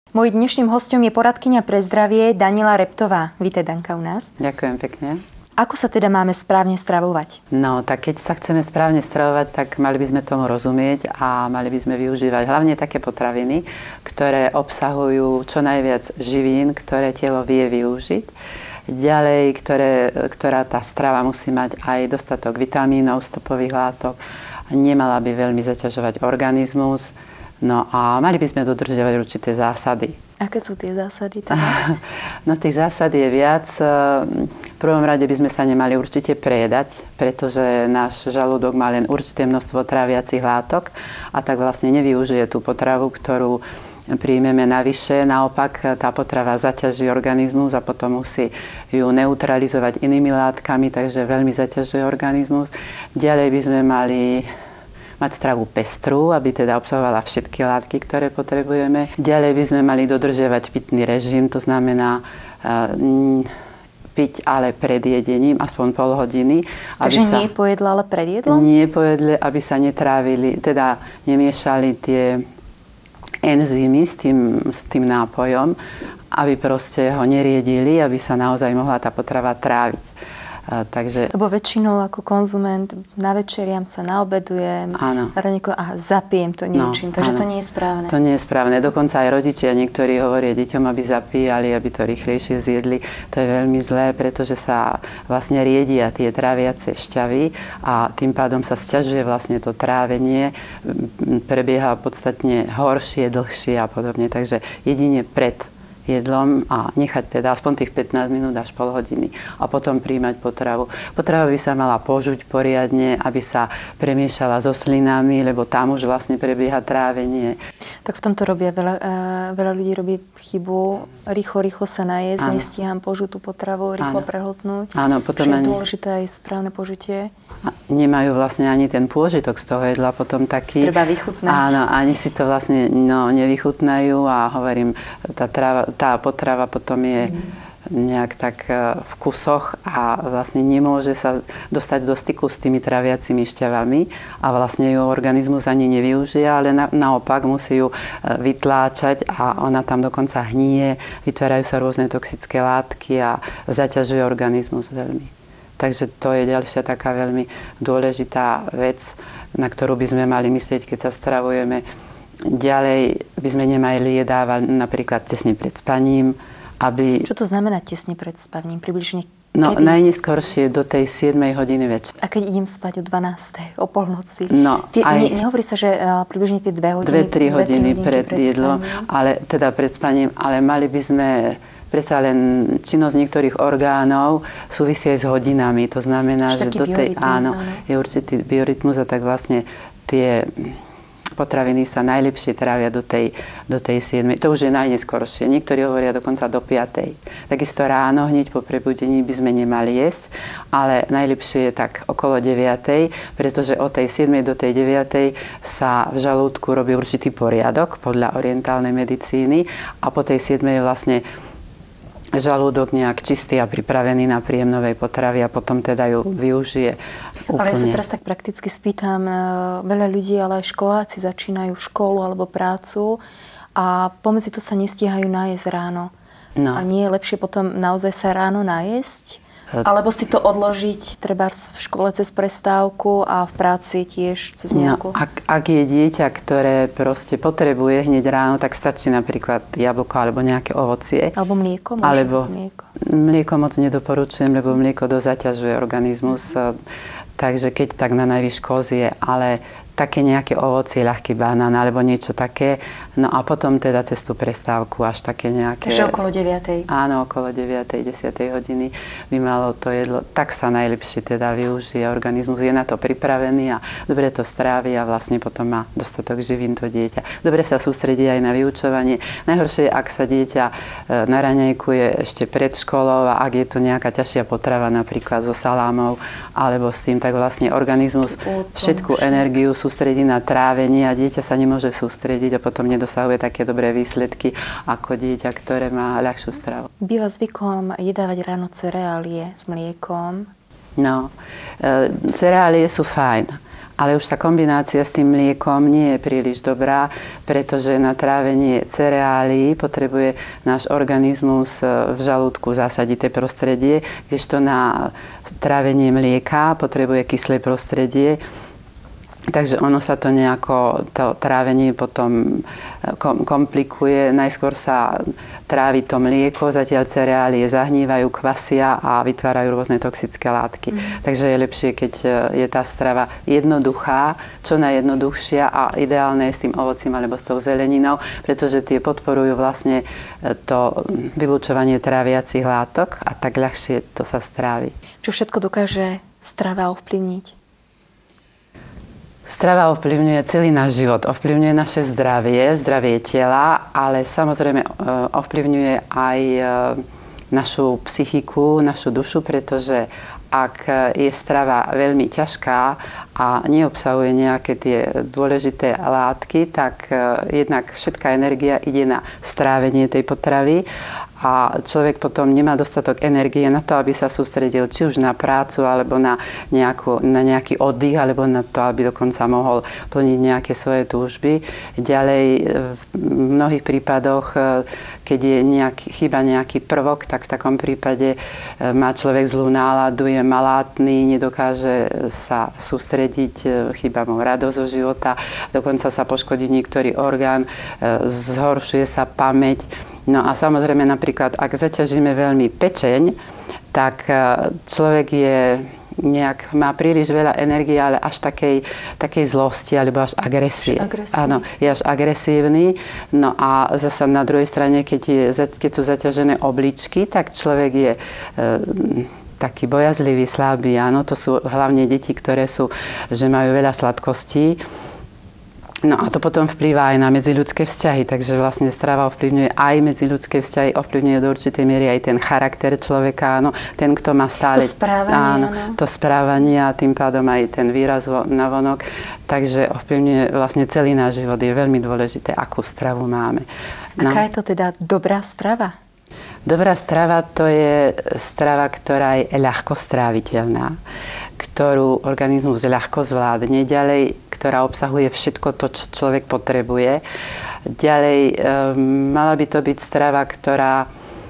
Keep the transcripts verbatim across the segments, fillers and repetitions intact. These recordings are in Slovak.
Mojím dnešným hosťom je poradkyňa pre zdravie Daniela Reptová. Vítaj, Danka, u nás. Ďakujem pekne. Ako sa teda máme správne stravovať? No, tak keď sa chceme správne stravovať, tak mali by sme tomu rozumieť a mali by sme využívať hlavne také potraviny, ktoré obsahujú čo najviac živín, ktoré telo vie využiť. Ďalej, ktoré, ktorá tá strava musí mať aj dostatok vitamínov, stopových látok. Nemala by veľmi zaťažovať organizmus. No a mali by sme dodržiavať určité zásady. Aké sú tie zásady teda? No tých zásad je viac. V prvom rade by sme sa nemali určite prejedať, pretože náš žalúdok má len určité množstvo tráviacich látok a tak vlastne nevyužije tú potravu, ktorú príjmeme navyše. Naopak tá potrava zaťaží organizmus a potom musí ju neutralizovať inými látkami, takže veľmi zaťažuje organizmus. Ďalej by sme mali mať stravu pestrú, aby teda obsahovala všetky látky, ktoré potrebujeme. Ďalej by sme mali dodržiavať pitný režim, to znamená uh, piť ale pred jedením, aspoň pol hodiny. Takže sa, nie po jedle, ale pred jedlom? Nie po jedle, aby sa netrávili, teda nemiešali tie enzymy s tým, s tým nápojom, aby proste ho neriedili, aby sa naozaj mohla tá potrava tráviť. A, takže... Lebo väčšinou ako konzument navečeriam sa, naobedujem, áno. ranejko a zapijem to niečím, no, takže áno. to nie je správne. To nie je správne. Dokonca aj rodičia niektorí hovoria deťom, aby zapíjali, aby to rýchlejšie zjedli. To je veľmi zlé, pretože sa vlastne riedia tie tráviace šťavy a tým pádom sa sťažuje vlastne to trávenie, prebieha podstatne horšie, dlhšie a podobne. Takže jedine pred jedlom a nechať teda aspoň tých pätnásť minút až pol hodiny a potom príjmať potravu. Potrava by sa mala požuť poriadne, aby sa premiešala so slinami, lebo tam už vlastne prebieha trávenie. Tak v tomto robia veľa, uh, veľa ľudí robí chybu, rýchlo, rýchlo sa najesť, nestíham požuť tú potravu, rýchlo prehltnúť. Áno, potom je ani... dôležité aj správne požitie. Nemajú vlastne ani ten pôžitok z toho jedla potom taký. Treba vychutnať. Áno, ani si to vlastne no, nevychutnajú a hovorím, tá, tráva, tá potrava potom je mm. nejak tak v kusoch a vlastne nemôže sa dostať do styku s tými traviacimi šťavami a vlastne ju organizmus ani nevyužije, ale na, naopak musí ju vytláčať a ona tam dokonca hníje, vytvárajú sa rôzne toxické látky a zaťažuje organizmus veľmi. Takže to je ďalšia taká veľmi dôležitá vec, na ktorú by sme mali myslieť, keď sa stravujeme. Ďalej by sme nemali jedávať napríklad tesne pred spaním, aby... Čo to znamená tesne pred spaním? Približne No kedy? najneskoršie do tej siedmej hodiny večer. A keď idem spať o dvanástej, o polnoci? No, Tie, aj... ne, nehovorí sa, že uh, približne tie dve hodiny... Dve, tri hodiny pred, pred jedlom, spaním. ale teda pred spaním, ale mali by sme... Predsa len činnosť niektorých orgánov súvisí aj s hodinami. To znamená, Už že do tej, áno, je určitý biorytmus a tak vlastne tie potraviny sa najlepšie trávia do tej, do tej siedmej. To už je najneskoršie. Niektorí hovoria dokonca do piatej. Takisto ráno, hneď po prebudení by sme nemali jesť, ale najlepšie je tak okolo deviatej, pretože od tej siedmej do tej deviatej sa v žalúdku robí určitý poriadok podľa orientálnej medicíny a po tej siedmej je vlastne žalúdok nejak čistý a pripravený na príjem novej potravy a potom teda ju využije úplne. Ale ja sa teraz tak prakticky spýtam, veľa ľudí, ale aj školáci začínajú školu alebo prácu a pomedzi to sa nestíhajú nájsť ráno. No. A nie je lepšie potom naozaj sa ráno nájesť? Alebo si to odložiť treba v škole cez prestávku a v práci tiež cez nejakú? No, ak, ak je dieťa, ktoré proste potrebuje hneď ráno, tak stačí napríklad jablko alebo nejaké ovocie. Alebo mlieko? Alebo mlieko. Mlieko moc nedoporučujem, lebo mlieko dosť zaťažuje organizmus. Takže keď tak na najvyš kozie, ale také nejaké ovocie, ľahký banán alebo niečo také. No a potom teda cez tú prestávku až také nejaké... Takže okolo deviatej. Áno, okolo deviatej desiatej hodiny by malo to jedlo. Tak sa najlepšie teda využije. Organizmus je na to pripravený a dobre to strávi a vlastne potom má dostatok živín to dieťa. Dobre sa sústredí aj na vyučovanie. Najhoršie je, ak sa dieťa na raňajkuje ešte pred školou a ak je to nejaká ťažšia potrava, napríklad so salámou alebo s tým, tak vlastne organizmus všetku energiu sústredí na trávenie a dieťa sa nemôže sústrediť a potom nedosahuje také dobré výsledky ako dieťa, ktoré má ľahšiu stravu. Býva zvykom jedávať ráno cereálie s mliekom? No, e, cereálie sú fajn, ale už tá kombinácia s tým mliekom nie je príliš dobrá, pretože na trávenie cereálií potrebuje náš organizmus v žalúdku zásadité prostredie, kdežto na trávenie mlieka potrebuje kyslé prostredie. Takže ono sa to nejako, to trávenie potom komplikuje. Najskôr sa trávi to mlieko, zatiaľ cereálie zahnívajú, kvasia a vytvárajú rôzne toxické látky. Mm. Takže je lepšie, keď je tá strava jednoduchá, čo najjednoduchšia a ideálne je s tým ovocím alebo s tou zeleninou, pretože tie podporujú vlastne to vylučovanie tráviacich látok a tak ľahšie to sa strávi. Čo všetko dokáže strava ovplyvniť? Strava ovplyvňuje celý náš život, ovplyvňuje naše zdravie, zdravie tela, ale samozrejme ovplyvňuje aj našu psychiku, našu dušu, pretože ak je strava veľmi ťažká a neobsahuje nejaké tie dôležité látky, tak jednak všetká energia ide na strávenie tej potravy a človek potom nemá dostatok energie na to, aby sa sústredil či už na prácu, alebo na, nejakú, na nejaký oddych, alebo na to, aby dokonca mohol plniť nejaké svoje túžby. Ďalej v mnohých prípadoch, keď je nejak, chýba nejaký prvok, tak v takom prípade má človek zlú náladu, je malátny, nedokáže sa sústrediť, chýba mu radosť zo života, dokonca sa poškodí niektorý orgán, zhoršuje sa pamäť. No a samozrejme napríklad, ak zaťažíme veľmi pečeň, tak človek je nejak, má príliš veľa energie, ale až takej, takej zlosti, alebo až agresie. Áno, je až agresívny. No a zasa na druhej strane, keď, je, keď sú zaťažené obličky, tak človek je e, taký bojazlivý, slabý. Áno, to sú hlavne deti, ktoré sú, že majú veľa sladkostí. No a to potom vplýva aj na medziľudské vzťahy, takže vlastne strava ovplyvňuje aj medziľudské vzťahy, ovplyvňuje do určitej miery aj ten charakter človeka, áno, ten, kto má stále... To správanie, áno. To správanie a tým pádom aj ten výraz navonok, takže ovplyvňuje vlastne celý náš život. Je veľmi dôležité, akú stravu máme. No. Aká je to teda dobrá strava? Dobrá strava to je strava, ktorá je ľahko stráviteľná, ktorú organizmus ľahko zvládne, ďalej, ktorá obsahuje všetko to, čo človek potrebuje. Ďalej, e, mala by to byť strava, ktorá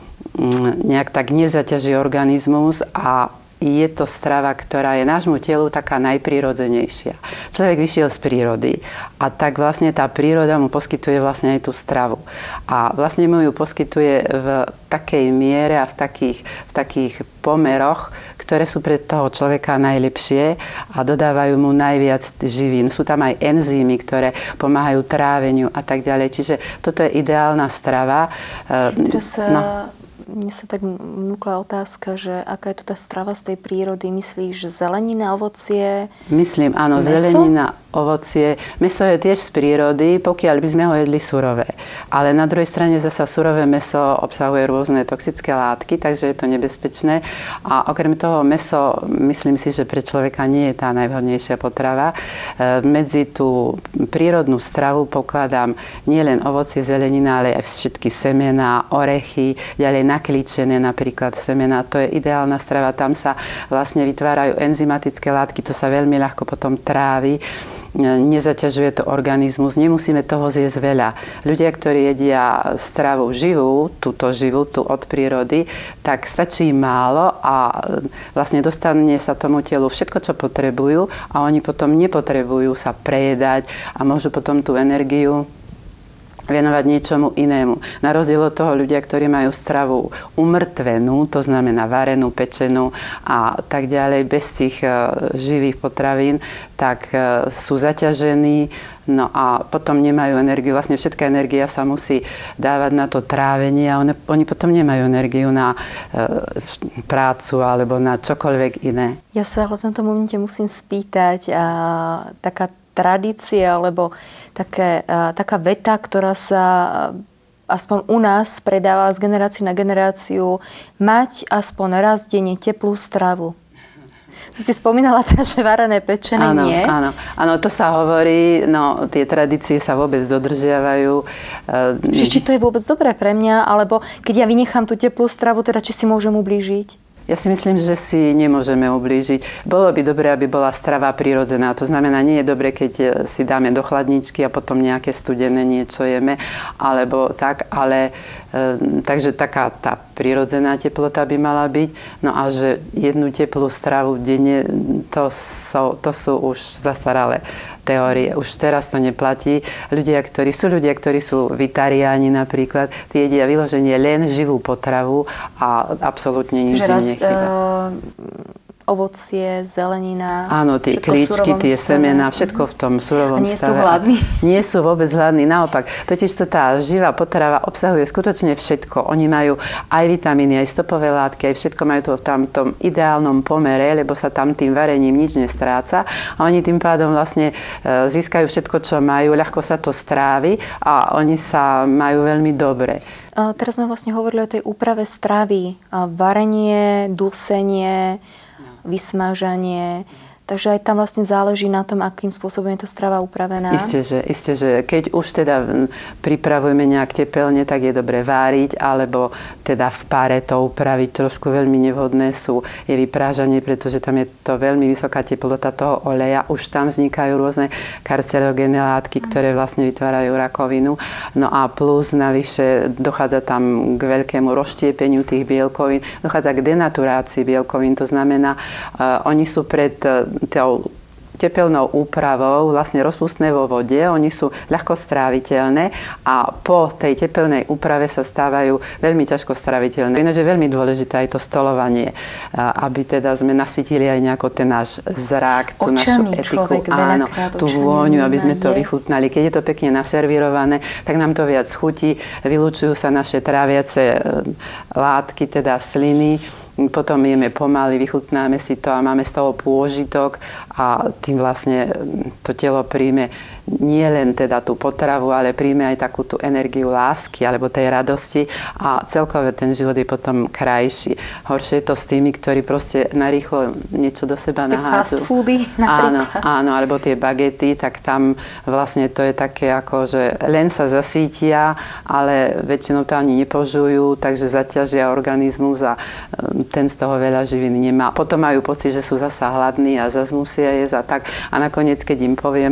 mm, nejak tak nezaťaží organizmus a je to strava, ktorá je nášmu telu taká najprirodzenejšia. Človek vyšiel z prírody a tak vlastne tá príroda mu poskytuje vlastne aj tú stravu. A vlastne mu ju poskytuje v takej miere a v takých, v takých pomeroch, ktoré sú pre toho človeka najlepšie a dodávajú mu najviac živín. Sú tam aj enzymy, ktoré pomáhajú tráveniu a tak ďalej. Čiže toto je ideálna strava. Teraz no. Mne sa tak vnúkla otázka, že aká je to tá strava z tej prírody? Myslíš zelenina, ovocie? Myslím, áno, meso? Zelenina, ovocie. Meso je tiež z prírody, pokiaľ by sme ho jedli surové. Ale na druhej strane zasa surové meso obsahuje rôzne toxické látky, takže je to nebezpečné. A okrem toho meso, myslím si, že pre človeka nie je tá najvhodnejšia potrava. E, medzi tú prírodnú stravu pokladám nielen ovocie, zelenina, ale aj všetky semená, orechy, ďalej naklíčené napríklad semená. To je ideálna strava. Tam sa vlastne vytvárajú enzymatické látky, to sa veľmi ľahko potom trávi. Nezaťažuje to organizmus, nemusíme toho zjesť veľa. Ľudia, ktorí jedia stravu živú, túto živú, tú od prírody, tak stačí málo a vlastne dostane sa tomu telu všetko, čo potrebujú a oni potom nepotrebujú sa prejedať a môžu potom tú energiu venovať niečomu inému. Na rozdiel od toho ľudia, ktorí majú stravu umrtvenú, to znamená varenú, pečenú a tak ďalej, bez tých živých potravín, tak sú zaťažení, no a potom nemajú energiu. Vlastne všetká energia sa musí dávať na to trávenie a oni, oni potom nemajú energiu na e, prácu alebo na čokoľvek iné. Ja sa ale v tomto momente musím spýtať, a, taká tradícia, alebo také, a, taká veta, ktorá sa aspoň u nás predávala z generácie na generáciu, mať aspoň raz denne teplú stravu. Si spomínala tá, že varené pečené áno, nie? Áno, áno, to sa hovorí, no tie tradície sa vôbec dodržiavajú. Čiže či to je vôbec dobré pre mňa, alebo keď ja vynechám tú teplú stravu, teda či si môžem ublížiť? Ja si myslím, že si nemôžeme ublížiť. Bolo by dobré, aby bola strava prirodzená. To znamená, nie je dobré, keď si dáme do chladničky a potom nejaké studené niečo jeme, alebo tak, ale e, takže taká tá prirodzená teplota by mala byť. No a že jednu teplú stravu denne, to sú, to sú už zastaralé teórie. Už teraz to neplatí. Ľudia, ktorí sú ľudia, ktorí sú vitariáni napríklad, tí jedia vyloženie len živú potravu a absolútne nič im nechýba. Uh, ovocie, zelenina. Áno, tie klíčky, tie semená, všetko v tom surovom stave. A nie stave. Sú hladní? Nie sú vôbec hladní, naopak. Totiž to tá živá potrava obsahuje skutočne všetko. Oni majú aj vitamíny, aj stopové látky, aj všetko majú to v tam tom ideálnom pomere, lebo sa tam tým varením nič nestráca. A oni tým pádom vlastne získajú všetko, čo majú, ľahko sa to strávi a oni sa majú veľmi dobre. Teraz sme vlastne hovorili o tej úprave stravy. Varenie, dusenie, vysmažanie. Takže aj tam vlastne záleží na tom, akým spôsobom je tá strava upravená. Isté, že, isté, že keď už teda pripravujeme nejak tepelne, tak je dobre váriť, alebo teda v páre to upraviť. Trošku veľmi nevhodné sú je vyprážanie, pretože tam je to veľmi vysoká teplota toho oleja. Už tam vznikajú rôzne karcinogénne látky, ktoré vlastne vytvárajú rakovinu. No a plus navyše dochádza tam k veľkému rozštiepeniu tých bielkovín. Dochádza k denaturácii bielkovín. To znamená, uh, oni sú pred tou tepelnou úpravou vlastne rozpustné vo vode, oni sú ľahko stráviteľné a po tej tepelnej úprave sa stávajú veľmi ťažko stráviteľné. Ináč je veľmi dôležité aj to stolovanie, aby teda sme nasytili aj nejako ten náš zrak, tú očami našu etiku, áno, tú vôňu, aby sme to vychutnali. Keď je to pekne naservírované, tak nám to viac chutí, vylúčujú sa naše tráviace látky, teda sliny. Potom jeme pomaly, vychutnáme si to a máme z toho pôžitok a tým vlastne to telo príjme nie len teda tú potravu, ale príjme aj takú tú energiu lásky alebo tej radosti a celkové ten život je potom krajší. Horšie je to s tými, ktorí proste narýchlo niečo do seba nahádzajú. Fast foody napríklad. Áno, áno, alebo tie bagety, tak tam vlastne to je také ako, že len sa zasítia, ale väčšinou to ani nepožujú, takže zaťažia organizmus a ten z toho veľa živiny nemá. Potom majú pocit, že sú zasa hladní a zase musia jesť a tak. A nakoniec, keď im poviem,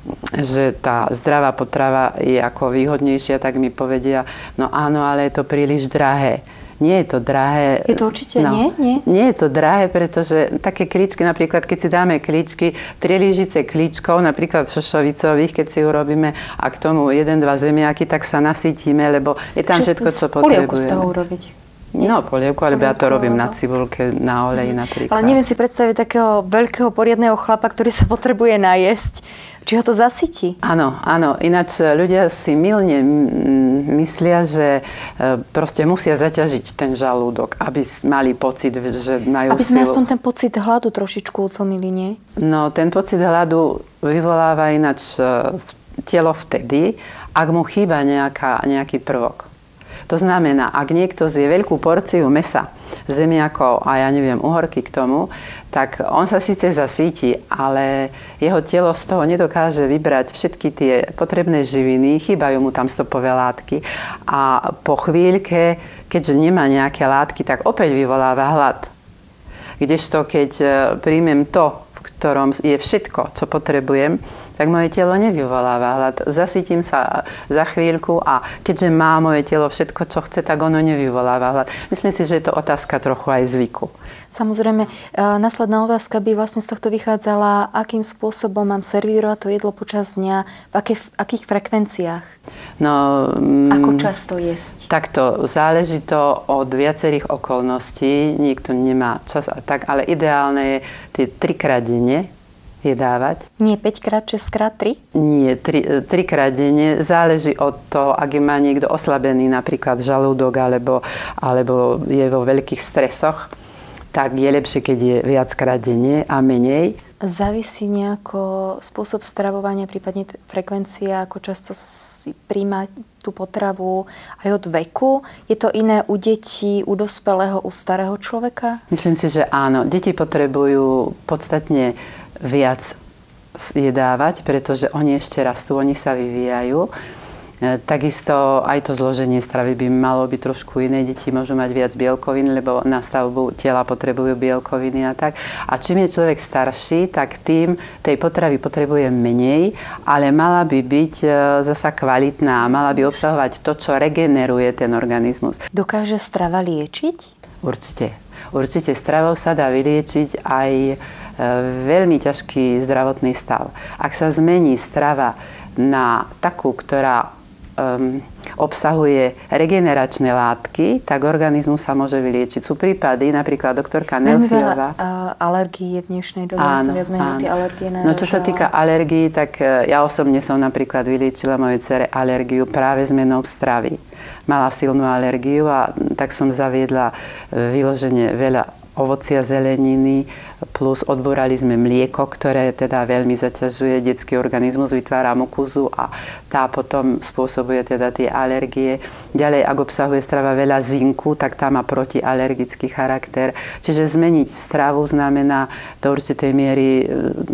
že tá zdravá potrava je ako výhodnejšia, tak mi povedia, no áno, ale je to príliš drahé. Nie je to drahé. Je to určite no, nie? nie? Nie je to drahé, pretože také klíčky, napríklad keď si dáme klíčky, tri lyžice klíčkov, napríklad šošovicových, keď si urobíme a k tomu jeden, dva zemiaky, tak sa nasytíme, lebo je tam všetko, čo potrebujeme. Polievku z toho urobiť. Nie? No, polievku, alebo ja to robím na cibulke, na oleji napríklad. Ale neviem si predstaviť takého veľkého poriadneho chlapa, ktorý sa potrebuje najesť. Či ho to zasytí? Áno, áno. Ináč ľudia si mylne myslia, že proste musia zaťažiť ten žalúdok, aby mali pocit, že majú Aby sme silu. aspoň ten pocit hladu trošičku utlmili, nie? No, ten pocit hladu vyvoláva ináč telo vtedy, ak mu chýba nejaká, nejaký prvok. To znamená, ak niekto zje veľkú porciu mäsa, zemiakov a ja neviem, uhorky k tomu, tak on sa síce zasíti, ale jeho telo z toho nedokáže vybrať všetky tie potrebné živiny, chýbajú mu tam stopové látky a po chvíľke, keďže nemá nejaké látky, tak opäť vyvoláva hlad. Kdežto keď príjmem to, v ktorom je všetko, čo potrebujem, tak moje telo nevyvoláva hlad. Zasytím sa za chvíľku a keďže má moje telo všetko, čo chce, tak ono nevyvoláva hlad. Myslím si, že je to otázka trochu aj zvyku. Samozrejme, následná otázka by vlastne z tohto vychádzala, akým spôsobom mám servírovať to jedlo počas dňa, v akých, akých frekvenciách? No, Ako často jesť? Takto, záleží to od viacerých okolností. Niekto nemá čas a tak, ale ideálne je tie trikrát denne jedávať. Nie päťkrát, šesťkrát, tri? Nie, tri, trikrát denne. Záleží od toho, ak má niekto oslabený napríklad žalúdok alebo, alebo je vo veľkých stresoch, tak je lepšie, keď je viackrát denne a menej. Závisí nejako spôsob stravovania, prípadne frekvencia, ako často si príjma tú potravu aj od veku? Je to iné u detí, u dospelého, u starého človeka? Myslím si, že áno. Deti potrebujú podstatne viac jedávať, pretože oni ešte rastú, oni sa vyvíjajú. Takisto aj to zloženie stravy by malo byť trošku iné. Deti môžu mať viac bielkovín, lebo na stavbu tela potrebujú bielkoviny a tak. A čím je človek starší, tak tým tej potravy potrebuje menej, ale mala by byť zasa kvalitná, mala by obsahovať to, čo regeneruje ten organizmus. Dokáže strava liečiť? Určite. Určite stravou sa dá vyliečiť aj veľmi ťažký zdravotný stav. Ak sa zmení strava na takú, ktorá Um, obsahuje regeneračné látky, tak organizmus sa môže vyliečiť. Sú prípady, napríklad doktorka Nelfiová. Uh, alergie v dnešnej dobe sa viac menej tie alergie náražala. No čo sa týka alergií, tak ja osobne som napríklad vyliečila mojej dcere alergiu práve zmenou stravy. Mala silnú alergiu a tak som zaviedla vyloženie veľa ovocia, zeleniny, plus odborali sme mlieko, ktoré teda veľmi zaťažuje detský organizmus, vytvára mukuzu a tá potom spôsobuje teda tie alergie. Ďalej, ak obsahuje strava veľa zinku, tak tá má protialergický charakter. Čiže zmeniť stravu znamená do určitej miery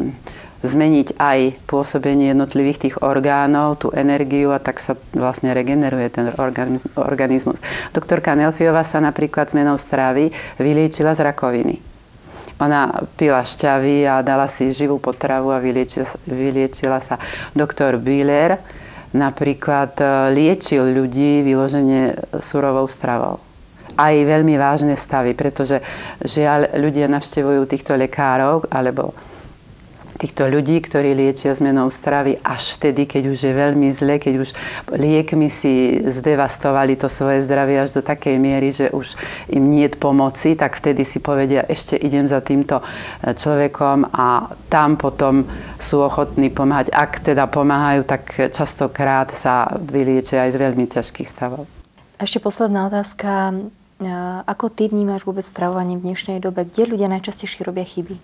zmeniť aj pôsobenie jednotlivých tých orgánov, tú energiu a tak sa vlastne regeneruje ten organizmus. Doktorka Nelfiová sa napríklad zmenou stravy vyliečila z rakoviny. Ona pila šťavy a dala si živú potravu a vyliečila, vyliečila sa. Doktor Bieler napríklad liečil ľudí vyložene surovou stravou. Aj veľmi vážne stavy, pretože žiaľ ľudia navštevujú týchto lekárov alebo týchto ľudí, ktorí liečia zmenou stravy až vtedy, keď už je veľmi zle, keď už liekmi si zdevastovali to svoje zdravie až do takej miery, že už im niet pomoci, tak vtedy si povedia, ešte idem za týmto človekom a tam potom sú ochotní pomáhať. Ak teda pomáhajú, tak častokrát sa vyliečia aj z veľmi ťažkých stavov. Ešte posledná otázka. Ako ty vnímaš vôbec stravovanie v dnešnej dobe? Kde ľudia najčastejšie robia chyby?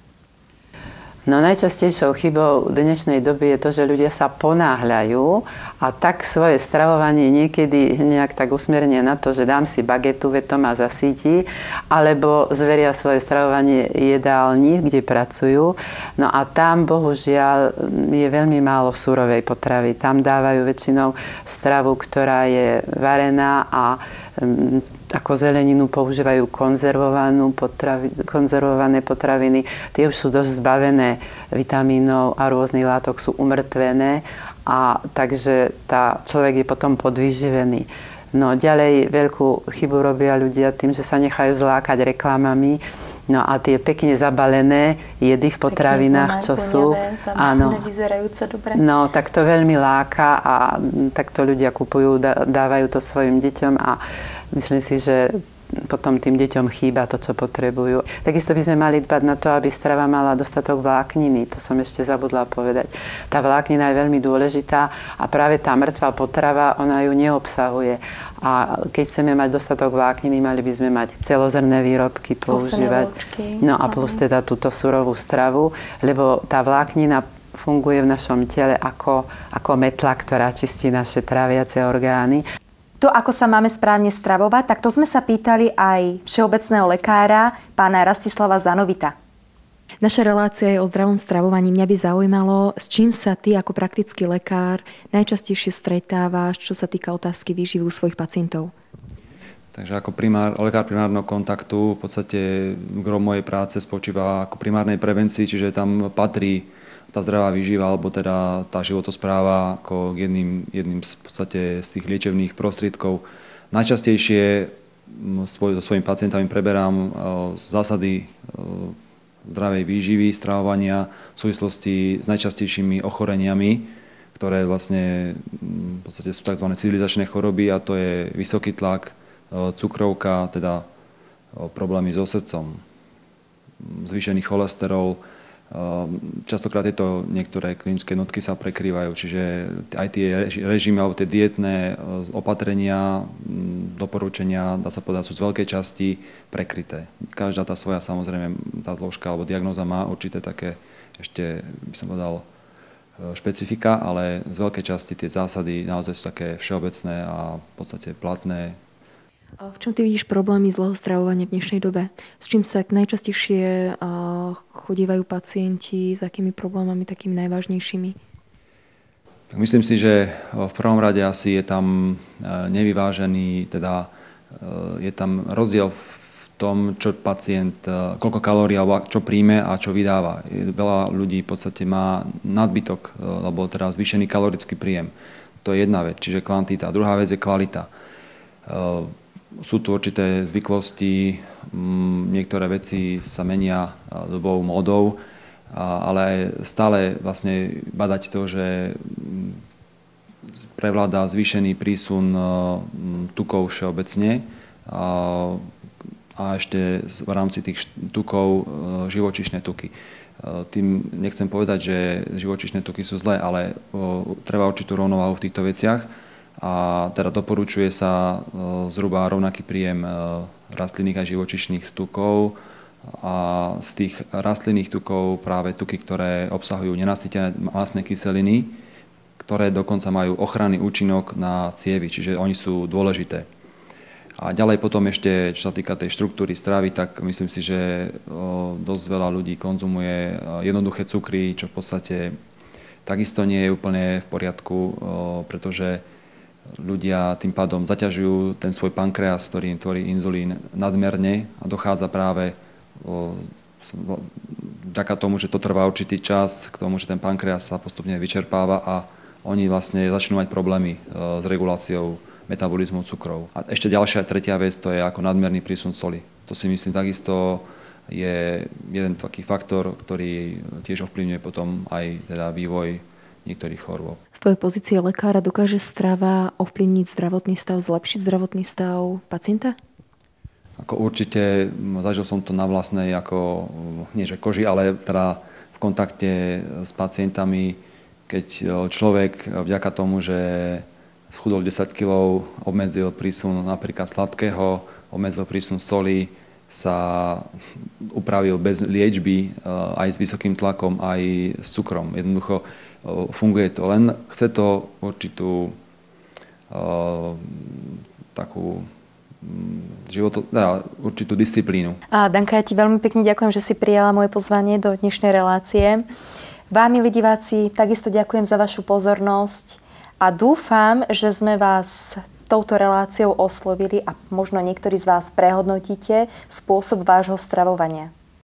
No najčastejšou chybou dnešnej doby je to, že ľudia sa ponáhľajú a tak svoje stravovanie niekedy nejak tak usmernia na to, že dám si bagetu, veď to ma zasíti, alebo zveria svoje stravovanie jedálni, kde pracujú. No a tam bohužiaľ je veľmi málo surovej potravy. Tam dávajú väčšinou stravu, ktorá je varená a ako zeleninu používajú konzervovanú potravi, konzervované potraviny. Tie už sú dosť zbavené vitamínov a rôznych látok, sú umrtvené a takže tá človek je potom podvyživený. No ďalej veľkú chybu robia ľudia tým, že sa nechajú zlákať reklamami. No a tie pekne zabalené jedy v potravinách, čo sú, áno, vyzerajúce dobre. No tak to veľmi láka a takto ľudia kupujú, dávajú to svojim deťom a myslím si, že potom tým deťom chýba to, čo potrebujú. Takisto by sme mali dbať na to, aby strava mala dostatok vlákniny. To som ešte zabudla povedať. Tá vláknina je veľmi dôležitá a práve tá mŕtva potrava, ona ju neobsahuje. A keď chceme mať dostatok vlákniny, mali by sme mať celozrnné výrobky používať. No a plus teda túto surovú stravu, lebo tá vláknina funguje v našom tele ako, ako metla, ktorá čistí naše tráviace orgány. To, ako sa máme správne stravovať, tak to sme sa pýtali aj všeobecného lekára, pána Rastislava Zanovita. Naša relácia je o zdravom stravovaní. Mňa by zaujímalo, s čím sa ty ako praktický lekár najčastejšie stretávaš, čo sa týka otázky výživy svojich pacientov? Takže ako primár, lekár primárneho kontaktu v podstate gro mojej práce spočíva ako primárnej prevencii, čiže tam patrí tá zdravá výživa alebo teda tá životospráva ako jedným, jedným z, podstate z tých liečebných prostriedkov. Najčastejšie svoj, so svojimi pacientami preberám zásady zdravej výživy, stravovania v súvislosti s najčastejšími ochoreniami, ktoré vlastne v podstate sú tzv. Civilizačné choroby a to je vysoký tlak, cukrovka, teda problémy so srdcom, zvýšený cholesterol. Častokrát tieto niektoré klinické jednotky sa prekrývajú, čiže aj tie režimy alebo tie dietné opatrenia, doporučenia, dá sa povedať, sú z veľkej časti prekryté. Každá tá svoja, samozrejme, tá zložka alebo diagnóza má určité také, ešte by som povedal, špecifika, ale z veľkej časti tie zásady naozaj sú také všeobecné a v podstate platné. V čom ty vidíš problémy zlého stravovania v dnešnej dobe? S čím sa najčastejšie chodívajú pacienti, s akými problémami takými najvážnejšími? Myslím si, že v prvom rade asi je tam nevyvážený, teda je tam rozdiel v tom, čo pacient, koľko kalórií alebo čo príjme a čo vydáva. Veľa ľudí v podstate má nadbytok, alebo teda zvýšený kalorický príjem. To je jedna vec, čiže kvantita. Druhá vec je kvalita. Sú tu určité zvyklosti, niektoré veci sa menia dobou, módou, ale stále vlastne badať to, že prevláda zvýšený prísun tukov všeobecne a ešte v rámci tých tukov živočíšne tuky. Tým nechcem povedať, že živočíšne tuky sú zlé, ale treba určitú rovnováhu v týchto veciach a teda doporučuje sa zhruba rovnaký príjem rastlinných a živočíšnych tukov a z tých rastlinných tukov práve tuky, ktoré obsahujú nenasýtené mastné kyseliny, ktoré dokonca majú ochranný účinok na cievy, čiže oni sú dôležité. A ďalej potom ešte, čo sa týka tej štruktúry stravy, tak myslím si, že dosť veľa ľudí konzumuje jednoduché cukry, čo v podstate takisto nie je úplne v poriadku, pretože ľudia tým pádom zaťažujú ten svoj pankreas, ktorý tvorí inzulín nadmerne a dochádza práve vďaka tomu, že to trvá určitý čas, k tomu, že ten pankreas sa postupne vyčerpáva a oni vlastne začnú mať problémy s reguláciou metabolizmu cukrov. A ešte ďalšia, tretia vec, to je ako nadmerný prísun soli. To si myslím takisto je jeden taký faktor, ktorý tiež ovplyvňuje potom aj teda vývoj niektorých chorôb. Z tvojej pozície lekára dokáže strava ovplyvniť zdravotný stav, zlepšiť zdravotný stav pacienta? Ako určite, zažil som to na vlastnej, ako nie že koži, ale teda v kontakte s pacientami, keď človek vďaka tomu, že schudol desať kilogramov, obmedzil prísun napríklad sladkého, obmedzil prísun soli, sa upravil bez liečby, aj s vysokým tlakom, aj s cukrom. Jednoducho funguje to, len chce to určitú uh, takú životo, teda určitú disciplínu. A Danka, ja ti veľmi pekne ďakujem, že si prijala moje pozvanie do dnešnej relácie. Vám, milí diváci, takisto ďakujem za vašu pozornosť a dúfam, že sme vás touto reláciou oslovili a možno niektorí z vás prehodnotíte spôsob vášho stravovania.